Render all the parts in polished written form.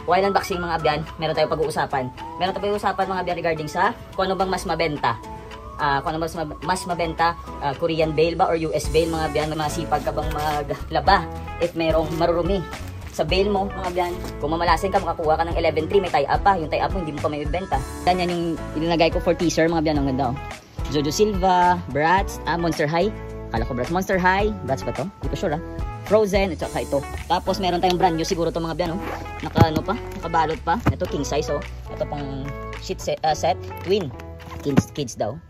while unboxing mga abyan, meron tayong pag-uusapan. Meron tayong pag-uusapan mga abyan regarding sa kung ano bang mas mabenta. Kung ano mas mabenta, Korean bale ba or US bale mga abyan, masipag ka bang maglaba if merong marurumi sa bale mo mga abyan. Kung mamalasin ka, makakuha ka ng 11.3, may tie-up pa. Yung tie-up mo, hindi mo pa may ibenta. Yan yung ilinagay ko for teaser mga abyan. Ang ganda oh. Jojo Silva, Bratz, Monster High. Kala ko Bratz, Monster High. Bratz ba to? Hindi ko sure Frozen, at saka ito. Tapos meron tayong brand new siguro to mga abyan oh. Nakabalot pa. Ito king size oh. Ito pang sheet set, twin. Kids daw.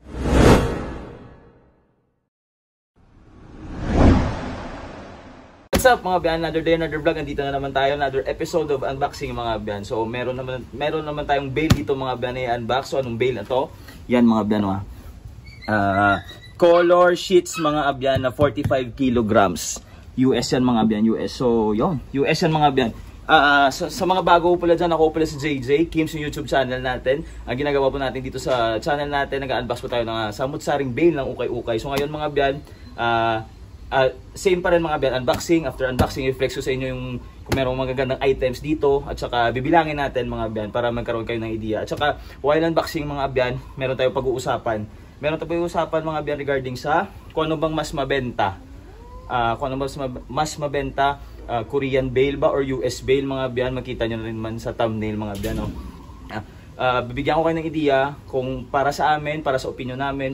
What's up mga abyan? Another day, another vlog. Andito na naman tayo, another episode of unboxing mga abyan. So meron naman tayong bale dito mga abyan i-unbox. So anong bale na to? Yan mga abyan color sheets mga abyan na 45 kilograms. US yan mga abyan, US. So yun, US yan mga abyan. Sa mga bago pala dyan, ako pala si JJ Kim's yung YouTube channel natin. Ang ginagawa po natin dito sa channel natin, nag-unbox po tayo ng samut-saring bale ng ukay-ukay. So ngayon mga abyan, same pa rin mga abyan, unboxing. After unboxing, i-flex ko sa inyo yung kung merong magagandang items dito. At saka bibilangin natin mga abyan para magkaroon kayo ng idea. At saka while unboxing mga abyan, meron tayong pag-uusapan. Meron tayong pag-uusapan mga abyan regarding sa kung ano bang mas mabenta. Kung ano mas mabenta, Korean bale ba or US bale mga abyan. Makita nyo na rin man sa thumbnail mga abyan. No? Bibigyan ko kayo ng idea kung para sa amin, para sa opinion namin,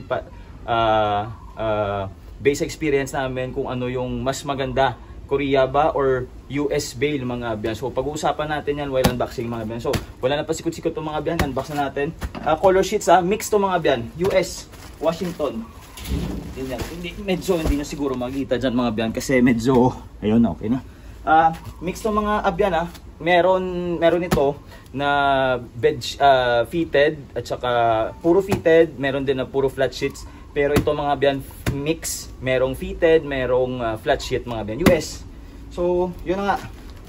base experience namin kung ano yung mas maganda, Korea ba or US bale mga abyan. So pag-uusapan natin yan while unboxing mga abyan. So wala na pa sikot-sikot itong mga abyan, unbox na natin. Color sheets mix to mga abyan, US, Washington. Medyo hindi nyo siguro makita dyan mga abyan kasi medyo, ayun na, okay na. Mix to mga abyan meron ito na bed fitted at saka puro fitted, meron din na puro flat sheets. Pero ito mga abyan mix, merong fitted, merong flat sheet mga abyan US. So, yun na nga.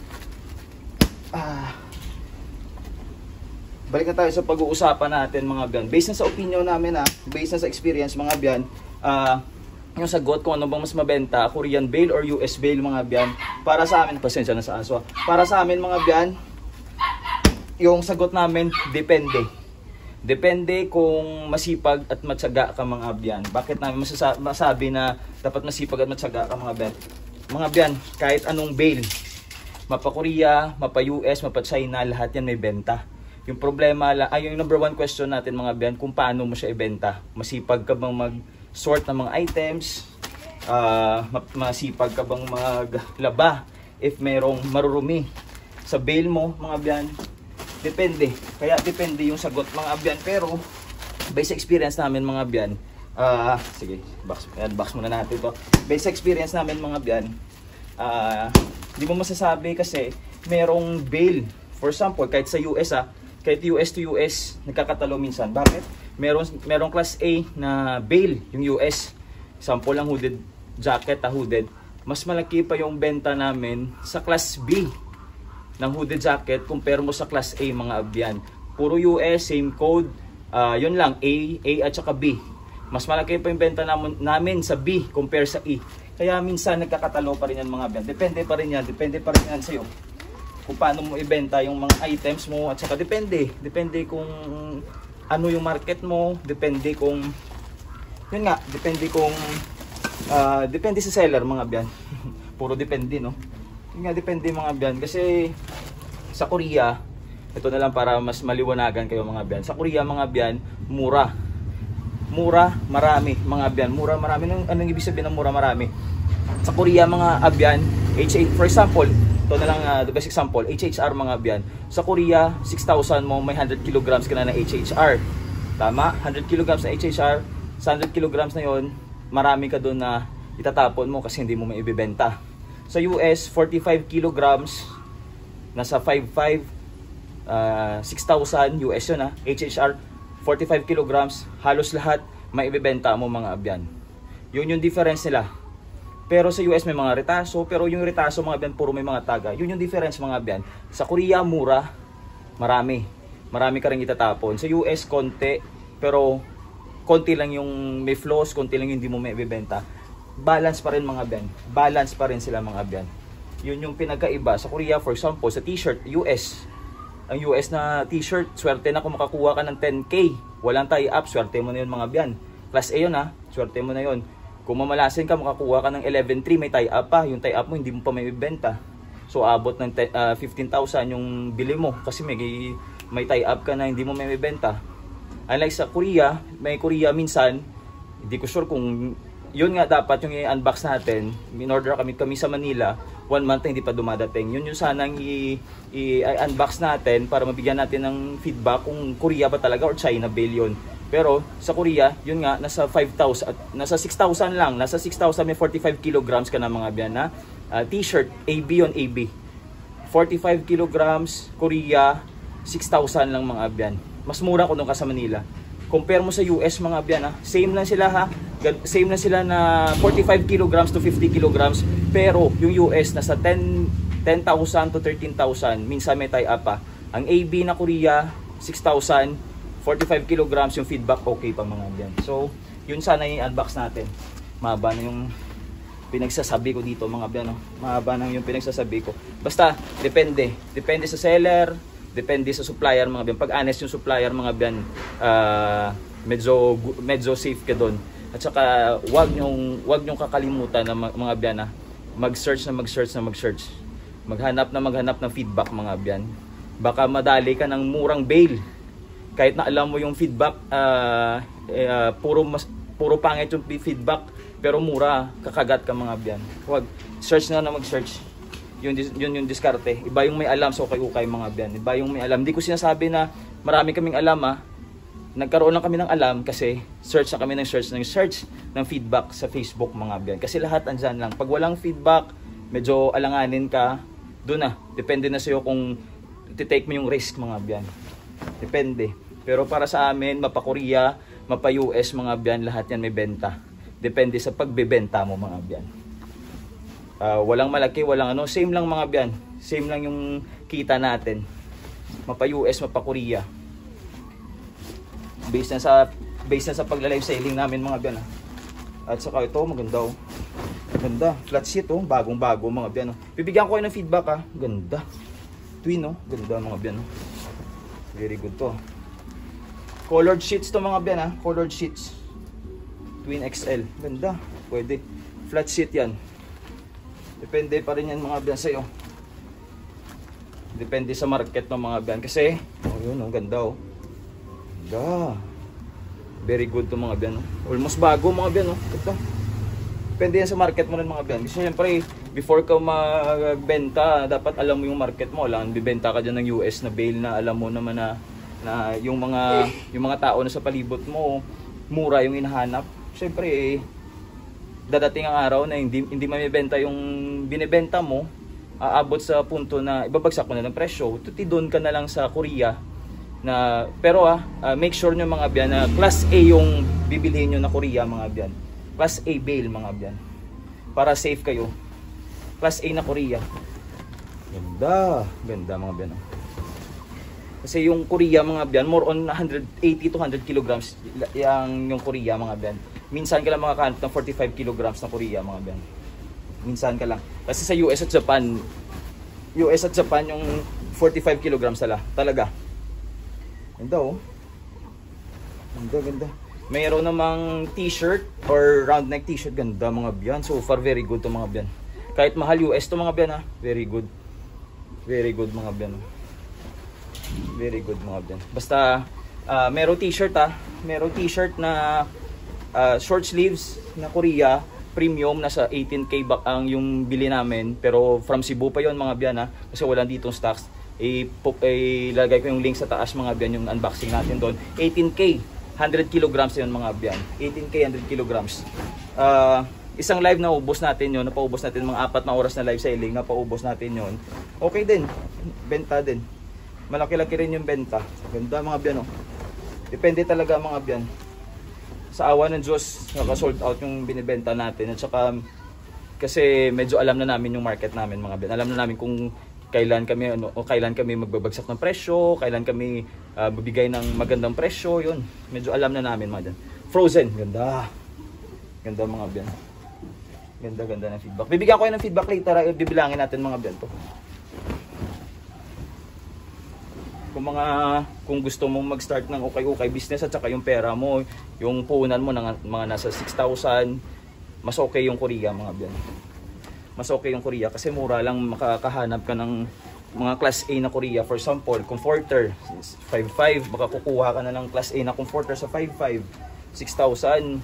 Balik na tayo sa pag-uusapan natin mga abyan. Based na sa opinion namin based na sa experience mga abyan, yung sagot kung ano bang mas mabenta, Korean bale or US bale mga abyan. Para sa amin, pasensya na sa aso. Para sa amin mga abyan, yung sagot namin depende. Depende kung masipag at matyaga ka mga abyan. Bakit namin masabi na dapat masipag at matyaga ka mga abyan? Mga abyan, kahit anong bale, mapa Korea, mapa US, mapa China, lahat yan may benta. Yung problema, yung number one question natin mga abyan, kung paano mo siya ibenta. Masipag ka bang mag-sort ng mga items? Masipag ka bang maglaba if merong marurumi sa bale mo mga abyan? Depende. Kaya depende yung sagot mga abyan. Pero based experience namin mga abyan, sige, box muna natin ito. Based experience namin mga abyan, hindi mo masasabi kasi merong bale. For example, kahit sa US kahit US to US, nagkakatalo minsan. Bakit? Merong class A na bale, yung US. Example lang hooded jacket, hooded. Mas malaki pa yung benta namin sa class B ng hooded jacket compare mo sa class A mga abyan. Puro US, same code, yun lang, A at saka B. Mas malaki pa yung benta namin sa B compare sa E. Kaya minsan nagkakatalo pa rin yan mga abyan. Depende pa rin yan sa'yo kung paano mo ibenta yung mga items mo. At saka depende kung ano yung market mo, depende sa seller mga abyan. Puro depende no. Depende mga abyan kasi sa Korea, ito na lang para mas maliwanagan kayo mga abyan. Sa Korea mga abyan, mura, marami mga abyan. Mura, marami. Anong ibig sabihin ng mura, marami? Sa Korea mga abyan, for example, ito na lang the best example, HHR mga abyan. Sa Korea, 6,000 mo, may 100 kilograms ka na ng HHR. Tama? 100 kilograms na HHR. Sa 100 kilograms na yon, marami ka doon na itatapon mo kasi hindi mo may ibibenta. Sa US, 45 kilograms, nasa 5,500, 6,000 US yun HHR, 45 kilograms, halos lahat may ibibenta mo mga abyan. Yun yung difference nila. Pero sa US may mga retaso, pero yung retaso mga abyan, puro may mga taga. Yun yung difference mga abyan. Sa Korea, mura, marami ka rin itatapon. Sa US, konti, pero konti lang yung may flaws, konti lang yung hindi mo may ibibenta. Balance pa rin mga abyan. Balance pa rin sila mga abyan. Yun yung pinagkaiba. Sa Korea, for example, sa t-shirt, US. Ang US na t-shirt, swerte na kung makakuha ka ng 10K. Walang tie-up, swerte mo na yun mga biyan. Class A yun ha, swerte mo na yun. Kung mamalasin ka, makakuha ka ng 11.3, may tie-up pa. Yung tie-up mo, hindi mo pa may ibenta. So, abot ng 15,000 yung bili mo. Kasi may tie-up ka na hindi mo may ibenta. Unlike sa Korea, may Korea minsan, hindi ko sure kung yun nga dapat yung i-unbox natin. In-order kami sa Manila, 1 month na hindi pa dumadating. Yun yung sanang i-unbox natin para mabigyan natin ng feedback kung Korea ba talaga or China bale yun. Pero sa Korea, yun nga, nasa 5,000 at nasa 6,000 lang. Nasa 6,000 may 45 kilograms ka na mga biyan na t-shirt, AB yun, AB. 45 kilograms, Korea, 6,000 lang mga biyan. Mas mura kung doon ka sa Manila. Compare mo sa US mga biyan ha, same lang sila ha. Same lang sila na 45 kilograms to 50 kilograms. Pero yung US nasa 10,000 to 13,000. Minsan may tie-up pa. Ang AB na Korea, 6,000. 45 kilograms yung feedback, okay pa mga biyan. So, yun sana yung unbox natin. Mahaba na yung pinagsasabi ko dito mga biyan. No? Mahaba na yung pinagsasabi ko. Basta, depende. Depende sa seller. Depende sa supplier mga biyan. Pag honest yung supplier mga biyan, medyo safe ka doon. At saka wag nyong kakalimutan na mga biyan na mag-search. Maghanap ng feedback mga biyan. Baka madali ka ng murang bail. Kahit na alam mo yung feedback, puro pangit yung feedback, pero mura, kakagat ka mga biyan. Wag search na mag-search. Yun yung diskarte. Iba yung may alam sa ukay-ukay mga biyan. Iba yung may alam. Hindi ko sinasabi na marami kaming alam ha. Nagkaroon lang kami ng alam kasi search ng feedback sa Facebook mga biyan. Kasi lahat andyan lang. Pag walang feedback, medyo alanganin ka, doon na. Depende na sa'yo kung titake mo yung risk mga biyan. Depende. Pero para sa amin, mapa-Korea, mapa-US mga biyan, lahat yan may benta. Depende sa pagbebenta mo mga biyan. Walang malaki, walang ano, same lang mga biyan. Same lang yung kita natin. Mapa-US, mapa-Korea. Based na sa pagla-live selling namin mga biyan. At saka ito, maganda oh. Ganda, flat sheet oh, bagong-bago mga biyan oh. Bibigyan ko kayo ng feedback ha. Ganda. Twin oh, ganda mga biyan oh. Very good to. Colored sheets to mga biyan ha. Colored sheets. Twin XL. Ganda. Pwede. Flat sheet yan. Depende pa rin yan mga biyan sa'yo. Depende sa market ng mga biyan. Kasi, oh yun oh, ganda oh. Ganda. Very good to mga biyan oh. Almost bago mga biyan oh. Ganda. Depende yan sa market mo rin mga biyan. Kasi syempre, before ka magbenta, dapat alam mo yung market mo. Alam, bibenta ka dyan ng US na bale na alam mo naman na yung mga tao na sa palibot mo, mura yung hinahanap. Syempre, dadating ang araw na hindi mamibenta yung binibenta mo, aabot sa punto na ibabagsak mo na ng presyo. Tuti doon ka na lang sa Korea. Pero make sure nyo mga biyan na class A yung bibilhin nyo na Korea mga biyan. Class A bale mga biyan. Para safe kayo. Class A na Korea. Ganda. Ganda mga biyan. Kasi yung Korea mga biyan, more on 180 to 100 kilograms yung Korea mga biyan. Minsan ka lang makakahanap ng 45 kilograms na Korea mga biyan. Minsan ka lang. Kasi sa US at Japan yung 45 kilograms talaga. Ganda oh. Ganda. Mayroon namang t-shirt or round neck t-shirt. Ganda mga biyan. So far very good to mga biyan. Kahit mahal US to mga biyan ha. Very good. Very good mga biyan. Very good mga biyan. Basta meron t-shirt ha. Meron t-shirt na short sleeves na Korea. Premium. Nasa 18K back ang yung bili namin. Pero from Cebu pa yon mga biyan ha. Kasi wala ditong stocks. Ilalagay ko yung link sa taas mga biyan. Yung unboxing natin doon. 18K. 100 kilograms yun mga biyan. 18K 100 kilograms. Isang live na ubos natin yun. Napaubos natin mga 4 na oras na live selling. Napaubos natin yun. Okay din. Benta din. Malaki-laki rin yung benta. Ganda mga biyan. Oh. Depende talaga mga biyan. Sa awa ng Diyos, naka-sold out yung binibenta natin. At saka, kasi medyo alam na namin yung market namin mga biyan. Alam na namin kung kailan kami magbabagsak ng presyo, kailan kami bibigay ng magandang presyo, yun. Medyo alam na namin mga dyan. Frozen, ganda. Ganda mga biyan. Ganda-ganda ng feedback. Bibigyan ko kayo ng feedback later. Bibilangin natin mga biyan to. Kung gusto mong mag-start ng ukay-ukay business at saka yung pera mo, yung puhunan mo ng mga nasa 6,000, mas okay yung Korea mga biyan. Mas okay yung Korea kasi mura lang makakahanap ka ng mga class A na Korea. For example, comforter 5,500, baka kukuha ka na ng class A na comforter sa 5,500. 6,000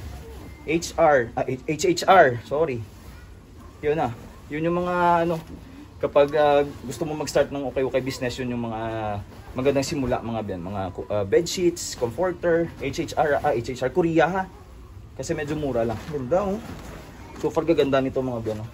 HHR, sorry. Yun na. Yun yung mga ano, kapag gusto mo mag-start ng ukay-ukay business, yun yung mga magandang simula mga biyan, mga bed sheets, comforter, HHR Korea ha. Kasi medyo mura lang. Ganda oh. So far gaganda nito mga biyan oh.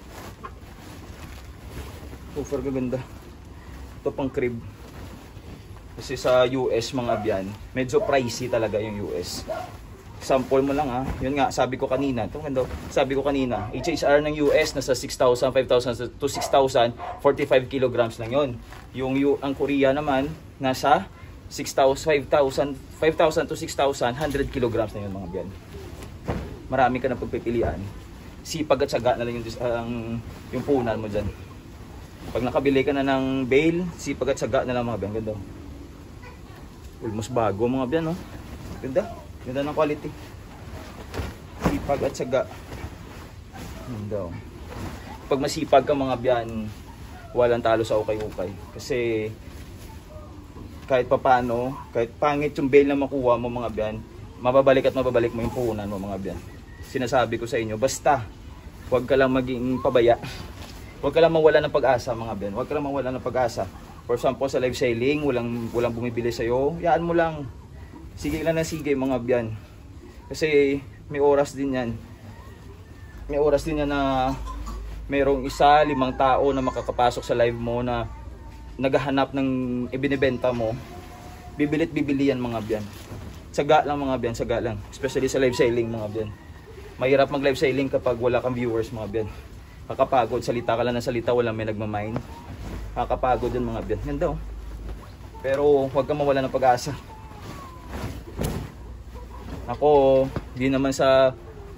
So far gaganda. Ito pang crib. Kasi sa US mga biyan, medyo pricey talaga yung US. Sample mo lang ha. Yun nga, sabi ko kanina. Ito ganda. Sabi ko kanina, HHR ng US nasa 6,000, 5,000 to 6,000, 45 kilograms lang yun. Ang Korea naman nasa 6,000, 5,000 to 6,000, 100 kilograms na yun mga biyan. Marami ka na pagpipilian. Sipag at saga na lang yung punan mo dyan. Pag nakabili ka na ng bale, sipag at saga na lang mga biyan. Ganda. Almost bago mga biyan no. Ganda. Ganda ng quality. Sipag at saga. Ganda. Pag masipag ka mga biyan, walang talo sa ukay-ukay. Kasi kahit papano, kahit pangit yung bale na makuha mo mga biyan, mababalik at mababalik mo yung puhunan mo mga biyan. Sinasabi ko sa inyo, basta huwag ka lang maging pabaya. Huwag ka lang mawala ng pag-asa mga biyan. Huwag ka lang mawala ng pag-asa. For example, sa live selling, walang bumibili sa'yo, yaan mo lang. Sige lang na sige mga biyan. Kasi may oras din yan. May oras din yan na mayroong 1, 5 tao na makakapasok sa live mo na naghahanap ng ibinibenta mo. Bibili yan mga biyan. Saga lang mga biyan, saga lang. Especially sa live selling mga biyan. Mahirap mag live selling kapag wala kang viewers mga biyan. Kakapagod, salita ka lang ng salita, walang may nagmamind. Kakapagod yan mga biyan. Ganda oh. Pero huwag kang mawala ng pag-asa. Ako, di naman sa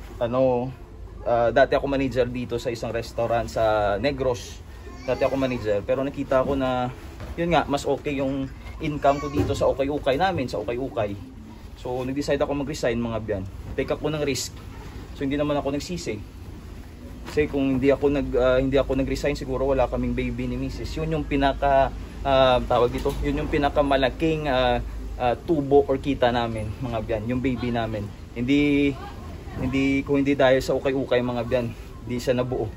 dati ako manager dito sa isang restaurant sa Negros. Dati ako manager, pero nakita ko na yun nga, mas okay yung income ko dito sa ukay-ukay namin, sa ukay-ukay. So, nag-decide ako mag-resign mga biyan. Take ako ng risk. So, hindi naman ako nagsisi. Kasi kung hindi ako nag-resign, siguro wala kaming baby ni Mrs. Yun yung yun yung pinakamalaking tubo or kita namin mga biyan, yung baby namin. Kung hindi dahil sa ukay-ukay mga biyan, hindi siya nabuo.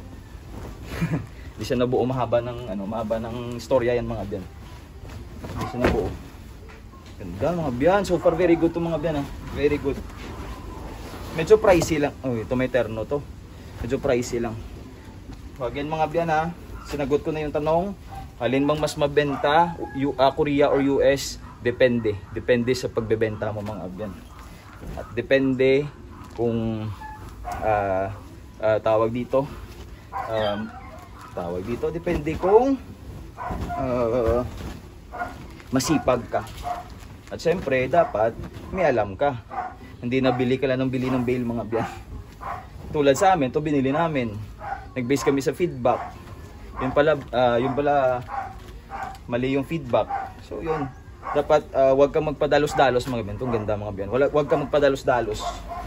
Hindi siya nabuo, mahaba ng storya yan mga biyan. Hindi siya nabuo. Ganda mga biyan, so far very good to mga biyan ha. Very good. Medyo pricey lang. Oh, ito may terno to. Medyo pricey lang. Wag yan mga biyan ha. Sinagot ko na yung tanong. Alin bang mas mabenta, Korea or US? Depende. Depende sa pagbebenta mo mga biyan. At depende kung depende kung masipag ka. At syempre dapat may alam ka. Hindi na bili ka lang ng bili ng bale mga biyan. Tulad sa amin, to binili namin. Nag-base kami sa feedback. Yun pala mali yung feedback. So yun. Dapat wag kang magpadalos-dalos mga biyan. Itong ganda mga biyan. Wag kang magpadalos-dalos.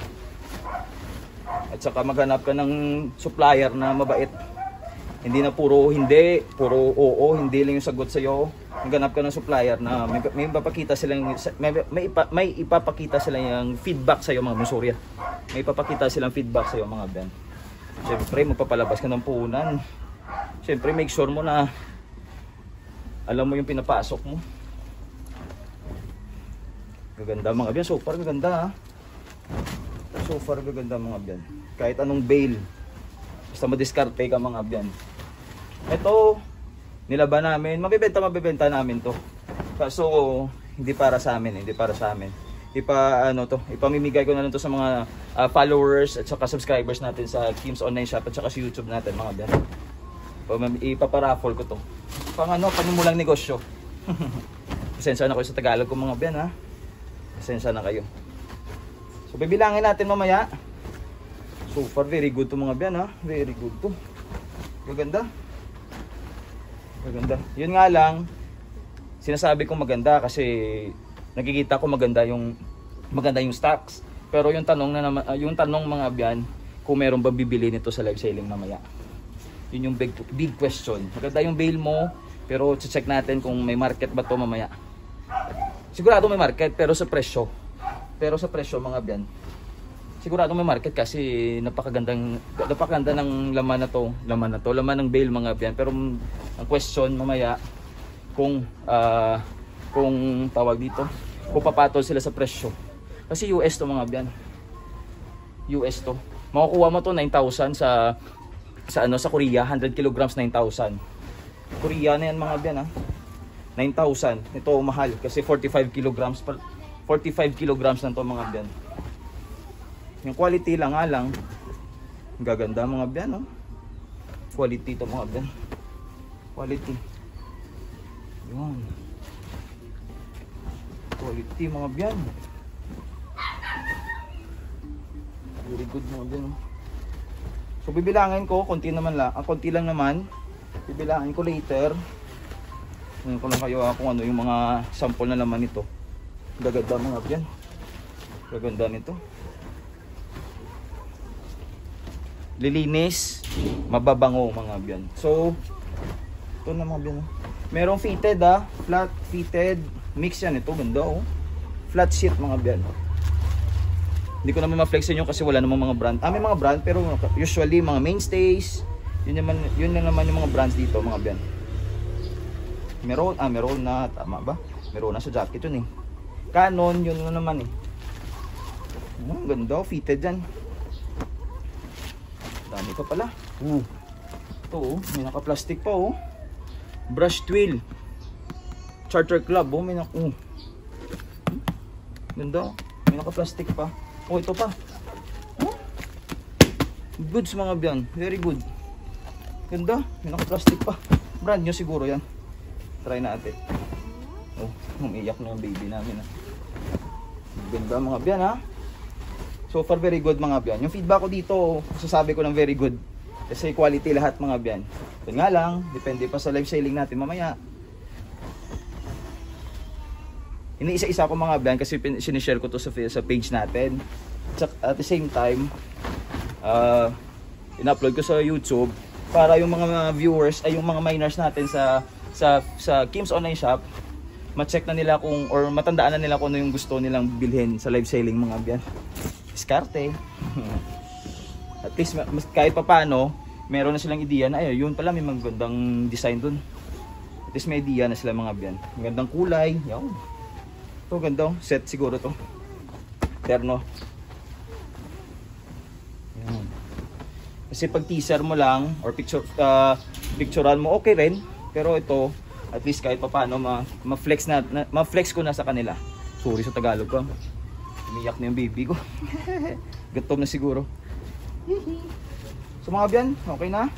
At saka maghanap ka ng supplier na mabait. Hindi na puro hindi, puro oo, hindi lang yung sagot sa iyo. Maghanap ka ng supplier na may ipapakita silang may ipapakita silang feedback sa iyo mga Monsoria. May ipapakita silang feedback sa iyo mga biyan. Siyempre magpapalabas ka ng puhunan. Siyempre make sure mo na alam mo yung pinapasok mo. Gaganda mga biyan. So far gaganda ha. So far gaganda mga biyan. Kahit anong bale. Basta madiskarte ka mga biyan. Ito, nilaban namin. Mabibenta namin to. Kaso hindi para sa amin. Hindi para sa amin. Ipamimigay ko na lang to sa mga followers at saka subscribers natin sa Kim's Online Shop at saka sa YouTube natin mga biyan. Ipaparaffle ko to. Panimulang negosyo. Pasensya na kayo sa Tagalog ko mga biyan ha. Pasensya na kayo. So bibilangin natin mamaya. So far, very good to mga biyan ha. Very good to. Maganda. Maganda. Yun nga lang, sinasabi ko maganda kasi nakikita ko maganda yung stocks. Pero yung tanong na naman, yung tanong mga biyan, kung meron ba bibili nito sa live selling mamaya. Yun yung big question. Maganda yung bail mo, pero check natin kung may market ba to mamaya. Sigurado may market, pero sa presyo. Mga biyan, sigurado may market kasi napakaganda ng laman ng bail mga biyan. Pero ang question mamaya kung tawag dito, kung papatol sila sa presyo. Kasi US to mga biyan. US to. Makukuha mo to 9,000 sa Korea, 100 kilograms 9,000. Korea na yan mga biyan ha. 9,000. Ito mahal kasi 45 kilograms lang to mga biyan. Yung quality lang nga lang, gaganda mga biyan, no? Quality to mga biyan. Quality. Yun. Quality mga biyan. Very good mga biyan, no? So bibilangin ko, konti lang naman. Bibilangin ko later. Ngayon ko lang kayo kung ano yung mga sample na laman nito. Gaganda mga biyan. Gaganda nito. Lilinis, mababango mga biyan. So, ito na mga biyan. Merong fitted flat fitted, mix yan ito, ganda oh. Flat sheet mga biyan. Hindi ko naman ma-flex inyo kasi wala namang mga brand. May mga brand pero usually mga mainstays, yun na naman yung mga brands dito mga biyan. Meron na, tama ba? Meron na sa jacket yun eh. Canon, yun na naman eh. Ganda, fitted yan. Dami pa pala. Ito may naka-plastic pa oh. Brush twill. Charter club oh, ganda. May naka-plastic pa. Oh, ito pa. Goods mga biyan, very good. Ganda, may naka-plastic pa. Brand new siguro yan. Try natin. Oh, umiiyak na yung baby namin. Ganda mga biyan ha. So far very good mga biyan. Yung feedback ko dito, sasabi ko ng very good. Kasi quality lahat mga biyan. Ito nga lang, depende pa sa live selling natin mamaya. Iniisa-isa ko mga biyan kasi sinishare ko to sa page natin. At the same time, in-upload ko sa YouTube para yung mga viewers ay yung mga miners natin sa Kim's Online Shop, ma-check na nila kung or matandaan na nila kung ano yung gusto nilang bilhin sa live selling mga biyan. Diskarte. At least kahit pa paano meron na silang idea na yun pala may magandang design dun. At least may idea na sila mga biyan. Magandang kulay. Yan. Ito ganda. Set siguro to. Terno. Yan. Kasi pag teaser mo lang or picturean mo okay rin. Pero ito at least kahit pa paano ma-flex ko na sa kanila. Sorry sa Tagalog ko. Umiyak na yung baby ko. Gutom na siguro. So mga biyan, okay na?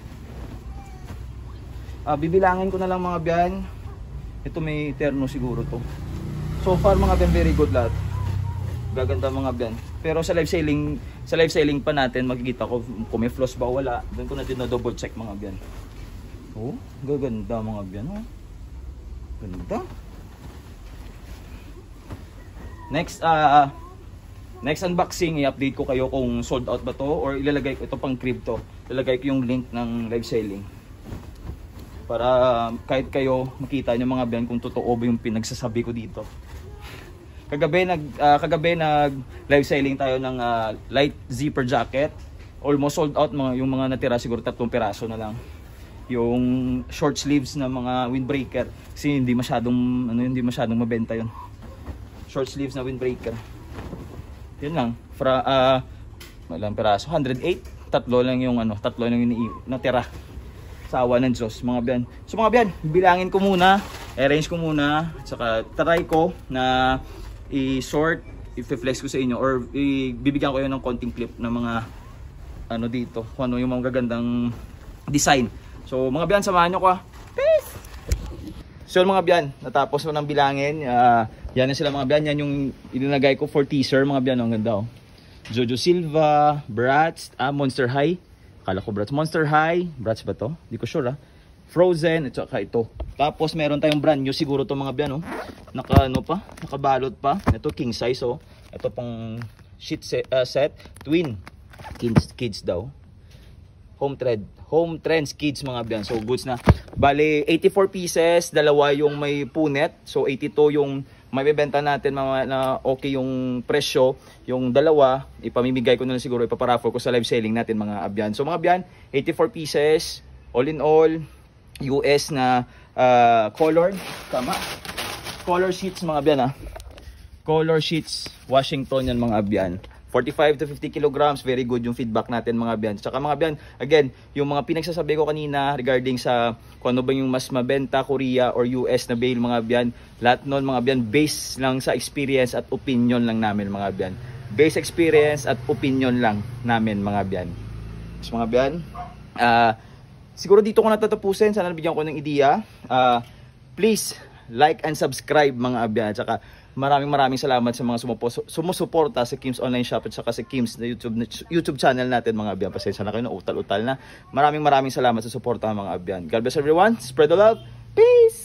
Bibilangin ko na lang mga biyan. Ito may terno siguro to. So far mga biyan, very good lahat. Gaganda mga biyan. Pero sa live selling pa natin makikita ko kung may flaws ba o wala. Doon ko na din na double check mga biyan. Oh, gaganda mga biyan. Oh. Ganda. Next unboxing, i-update ko kayo kung sold out ba to or ilalagay ko ito pang crypto. Ilalagay ko yung link ng live selling. Para kahit kayo makita nyo mga biyan kung totoo ba yung pinagsasabi ko dito. Kagabi nag live selling tayo ng light zipper jacket. Almost sold out yung mga natira siguro 3 piraso na lang. Yung short sleeves na mga windbreaker kasi hindi masyadong mabenta yon. Short sleeves na windbreaker. Yun lang. Ilang piraso? 108. Tatlo lang yung natira. Sa awa ng Diyos, mga biyan. So mga biyan, bilangin ko muna, arrange ko muna, at saka try ko na i-sort, i-flex ko sa inyo or bibigyan ko kayo ng konting clip ng mga dito, kung ano yung mga gagandang design. So mga biyan, samahan nyo ko. Peace! So mga biyan, natapos ko ng bilangin. Yan na sila mga biyan. Yan yung ilinagay ko for teaser mga biyan. Ang ganda oh. Jojo Silva, Bratz, Monster High. Kala ko Bratz. Monster High. Bratz ba to? Di ko sure Frozen, at saka ito. Tapos meron tayong brand new siguro to mga biyan, oh. Nakabalot pa. Ito king size, oh. Ito pang sheet set, twin kids daw. Home Trends Kids mga biyan. So goods na. Bale 84 pieces, dalawa yung may punet. So 82 yung mabebenta natin mga na okay yung presyo. Yung dalawa, ipamimigay ko na lang siguro, ipaparaffle ko sa live selling natin mga abyan. So mga abyan, 84 pieces, all in all, US na colored, color sheets mga abyan color sheets, Washington yan mga abyan. 45 to 50 kilograms, very good yung feedback natin mga abyan. Tsaka mga abyan, again, yung mga pinagsasabi ko kanina regarding sa kung ano ba yung mas mabenta, Korea or US na bale mga abyan, lahat nun mga abyan, based lang sa experience at opinion lang namin mga abyan. Base experience at opinion lang namin mga abyan. So mga abyan, siguro dito ko natatapusin, sana nabigyan ko ng ideya. Please, like and subscribe mga abyan. Tsaka maraming salamat sa mga sumusuporta sa Kim's Online Shop at saka sa Kim's na YouTube channel natin mga abyan. Pasensya na kayo, utal-utal na. Maraming salamat sa suporta mga abyan. God bless everyone. Spread the love. Peace!